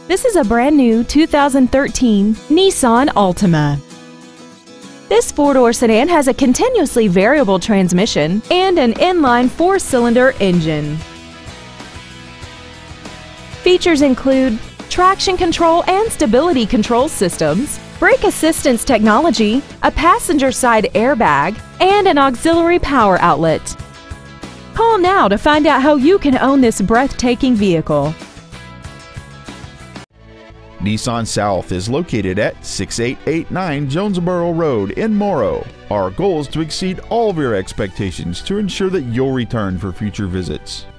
This is a brand new 2013 Nissan Altima. This four-door sedan has a continuously variable transmission and an inline four-cylinder engine. Features include traction control and stability control systems, brake assistance technology, a passenger side airbag, and an auxiliary power outlet. Call now to find out how you can own this breathtaking vehicle. Nissan South is located at 6889 Jonesboro Road in Morrow. Our goal is to exceed all of your expectations to ensure that you'll return for future visits.